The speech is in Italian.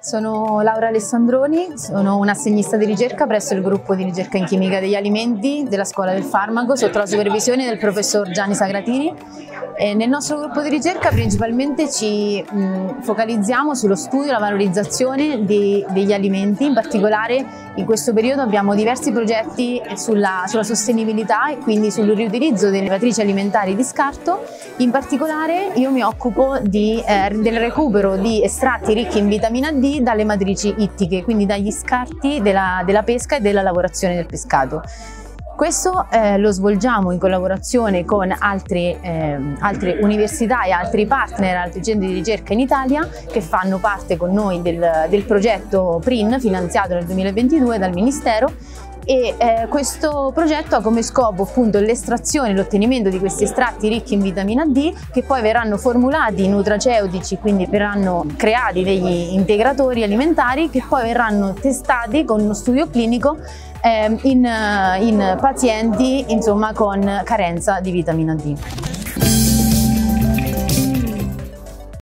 Sono Laura Alessandroni, sono un assegnista di ricerca presso il gruppo di ricerca in chimica degli alimenti della Scuola del Farmaco sotto la supervisione del professor Gianni Sagratini. Nel nostro gruppo di ricerca principalmente ci focalizziamo sullo studio e la valorizzazione degli alimenti. In particolare in questo periodo abbiamo diversi progetti sulla sostenibilità e quindi sul riutilizzo delle matrici alimentari di scarto. In particolare io mi occupo del recupero di estratti ricchi in vitamina D dalle matrici ittiche, quindi dagli scarti della pesca e della lavorazione del pescato. Questo lo svolgiamo in collaborazione con altre università e altri partner, altri centri di ricerca in Italia che fanno parte con noi del progetto PRIN finanziato nel 2022 dal Ministero. E questo progetto ha come scopo appunto l'estrazione e l'ottenimento di questi estratti ricchi in vitamina D che poi verranno formulati in nutraceutici, quindi verranno creati degli integratori alimentari che poi verranno testati con uno studio clinico in pazienti insomma con carenza di vitamina D.